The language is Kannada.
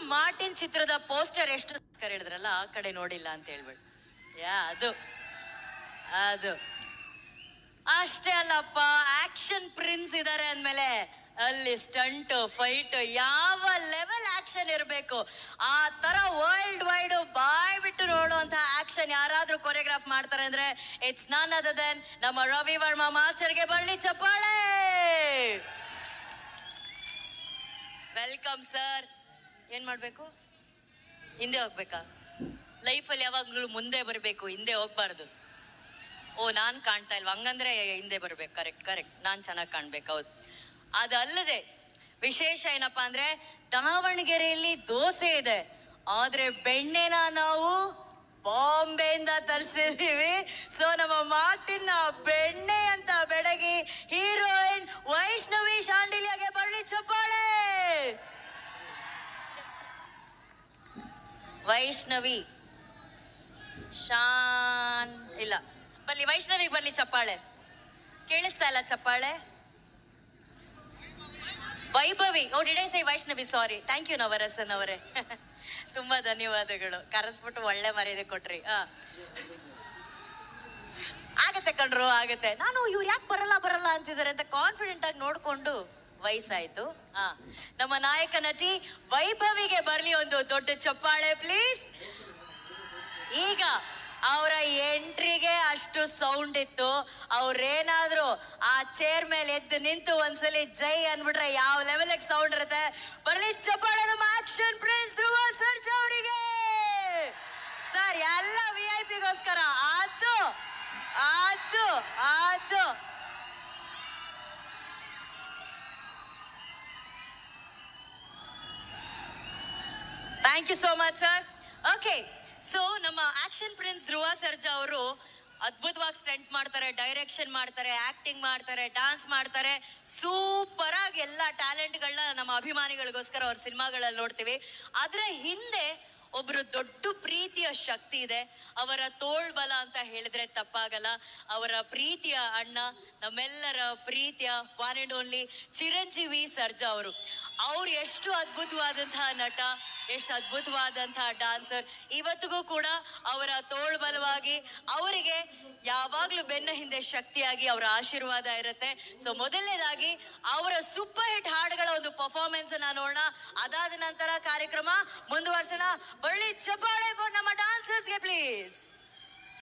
ಮಾರ್ಟಿನ್ ಚಿತ್ರದ ಪೋಸ್ಟರ್ ಎಷ್ಟು ಹೇಳಿದ್ರಲ್ಲ ಆ ಕಡೆ ನೋಡಿಲ್ಲ ಅಂತ ಹೇಳ್ಬೇಡಿ. ಅದು ಅದು ಅಷ್ಟೇ ಅಲ್ಲಪ್ಪ, ಆಕ್ಷನ್ ಪ್ರಿನ್ಸ್ ಇದಾರೆ ಅಂದ್ಮೇಲೆ ಅಲ್ಲಿ ಸ್ಟಂಟ್ ಫೈಟ್ ಯಾವ ಲೆವೆಲ್ ಆಕ್ಷನ್ ಇರಬೇಕು ಆ ತರ ವರ್ಲ್ಡ್ ವೈಡ್ ಬಾಯ್ ಬಿಟ್ಟು ನೋಡುವಂತ ಆಕ್ಷನ್ ಯಾರಾದ್ರೂ ಕೊರಿಯೋಗ್ರಾಫ್ ಮಾಡ್ತಾರೆ ಅಂದ್ರೆ ಇಟ್ಸ್ ನನ್ ಅದರ್ ದೆನ್ ನಮ್ಮ ರವಿ ವರ್ಮಾ ಮಾಸ್ಟರ್ಗೆ ಬರಲಿ ಚಪ್ಪಾಳೆ. Welcome sir. ಏನ್ ಮಾಡ್ಬೇಕು? ಹಿಂದೆ ಹೋಗ್ಬೇಕಾ? ಲೈಫಲ್ಲಿ ಯಾವಾಗ್ಲೂ ಮುಂದೆ ಬರಬೇಕು, ಹಿಂದೆ ಹೋಗ್ಬಾರ್ದು. ಓ ನಾನ್ ಕಾಣ್ತಾ ಇಲ್ವಾ? ಹಂಗಂದ್ರೆ ಹಿಂದೆ ಬರ್ಬೇಕು. ಕರೆಕ್ಟ್ ಕರೆಕ್ಟ್, ನಾನ್ ಚೆನ್ನಾಗಿ ಕಾಣ್ಬೇಕು. ಹೌದು. ಅದಲ್ಲದೆ ವಿಶೇಷ ಏನಪ್ಪಾ ಅಂದ್ರೆ ದಾವಣಗೆರೆಯಲ್ಲಿ ದೋಸೆ ಇದೆ, ಆದ್ರೆ ಬೆಣ್ಣೆನ ನಾವು ಬಾಂಬೆಯಿಂದ ತರಿಸಿದೀವಿ. ಸೊ ನಮ್ಮ ಮಾರ್ಟಿನ್ ಬೆಣ್ಣೆ ಅಂತ ಬೆಡಗಿ ಹೀರೋಯಿನ್ ವೈಷ್ಣವಿ ಶಾಂಡಿಲ್ಯಗೆ ಬರಲಿ ಚಪ್ಪಾಳೆ. ವೈಷ್ಣವಿ ಶಾನ್ ಇಲ್ಲ, ಬರ್ಲಿ ವೈಷ್ಣವಿಗೆ ಬರ್ಲಿ ಚಪ್ಪಾಳೆ. ಕೇಳಿಸ್ತಾ ಇಲ್ಲ ಚಪ್ಪಾಳೆ? Vaibhavi. Oh did I say Vaishnavi? Sorry. Thank you Navarasan ಅವರೇ. ತುಂಬಾ ಧನ್ಯವಾದಗಳು. ಕರೆಸ್ಬಿಟ್ಟು ಒಳ್ಳೆ ಮರ್ಯಾದೆ ಕೊಟ್ರಿ. ಆಗತ್ತೆ ಕಣ್ರು, ಆಗತ್ತೆ. ನಾನು ಇವ್ರು ಯಾಕೆ ಬರಲ್ಲ ಅಂತಿದ್ದಾರೆ ಅಂತ ಕಾನ್ಫಿಡೆಂಟ್ ಆಗಿ ನೋಡ್ಕೊಂಡು ವಯಸ್ಸಾಯ್ತು. ನಮ್ಮ ನಾಯಕ ನಟಿ ವೈಭವಿಗೆ ಬರ್ಲಿ ಒಂದು ದೊಡ್ಡ ಚಪ್ಪಾಳೆ ಪ್ಲೀಸ್. ಈಗ ಅವರ ಎಂಟ್ರಿಗೆ ಅಷ್ಟು ಸೌಂಡ್ ಇತ್ತು. ಅವ್ರೇನಾದ್ರು ಆ ಚೇರ್ ಮೇಲೆ ಎದ್ದು ನಿಂತು ಒಂದ್ಸಲಿ ಜೈ ಅನ್ಬಿಟ್ರೆ ಯಾವ ಲೆವೆಲ್ ಸೌಂಡ್ ಇರುತ್ತೆ. ಬರ್ಲಿ ಚಪ್ಪಾಳೆ ನಮ್ಮ ಆಕ್ಷನ್ ಪ್ರಿನ್ಸ್ ಧ್ರುವ ಸರ್ಜಾ ಅವರಿಗೆ. ಸರ್ ಎಲ್ಲ VIP ಗೋಸ್ಕರ. ಅದು ಅದು ಅದು thank you so much sir. Okay, so ನಮ್ಮ ಆಕ್ಷನ್ ಪ್ರಿನ್ಸ್ ಧ್ರುವ ಸರ್ಜಾ ಅವರು ಅದ್ಭುತವಾಗಿ ಸ್ಟಂಟ್ ಮಾಡ್ತಾರೆ, ಡೈರೆಕ್ಷನ್ ಮಾಡ್ತಾರೆ, ಆಕ್ಟಿಂಗ್ ಮಾಡ್ತಾರೆ, ಡಾನ್ಸ್ ಮಾಡ್ತಾರೆ. ಸೂಪರ್ ಆಗಿ ಎಲ್ಲ ಟ್ಯಾಲೆಂಟ್ಗಳನ್ನ ನಮ್ಮ ಅಭಿಮಾನಿಗಳಿಗೋಸ್ಕರ ಅವ್ರ ಸಿನಿಮಾಗಳಲ್ಲಿ ನೋಡ್ತೀವಿ. ಅದ್ರ ಹಿಂದೆ ಒಬ್ರು ದೊಡ್ಡ ಪ್ರೀತಿಯ ಶಕ್ತಿ ಇದೆ. ಅವರ ತೋಳ್ಬಲ ಅಂತ ಹೇಳಿದ್ರೆ ತಪ್ಪಾಗಲ್ಲ. ಅವರ ಪ್ರೀತಿಯ ಅಣ್ಣ, ನಮ್ಮೆಲ್ಲರ ಪ್ರೀತಿಯ one and only Chiranjeevi Sarja ಅವರು. ಅವ್ರು ಎಷ್ಟು ಅದ್ಭುತವಾದಂತಹ ನಟ, ಎಷ್ಟು ಅದ್ಭುತವಾದಂತಹ ಡಾನ್ಸರ್. ಇವತ್ತಿಗೂ ಕೂಡ ಅವರ ತೋಳ್ಬಲವಾಗಿ ಅವರಿಗೆ ಯಾವಾಗ್ಲೂ ಬೆನ್ನ ಹಿಂದೆ ಶಕ್ತಿಯಾಗಿ ಅವರ ಆಶೀರ್ವಾದ ಇರುತ್ತೆ. ಸೊ ಮೊದಲನೇದಾಗಿ ಅವರ ಸೂಪರ್ ಹಿಟ್ ಹಾಡುಗಳ ಒಂದು ಪರ್ಫಾರ್ಮೆನ್ಸ್ ನೋಡೋಣ. ಅದಾದ ನಂತರ ಕಾರ್ಯಕ್ರಮ ಮುಂದುವರ್ಸೋಣ. ಬಳ್ಳಿ ಚಪ್ಪಾಳೆ ನಮ್ಮ ಡಾನ್ಸರ್ಸ್ಗೆ ಪ್ಲೀಸ್.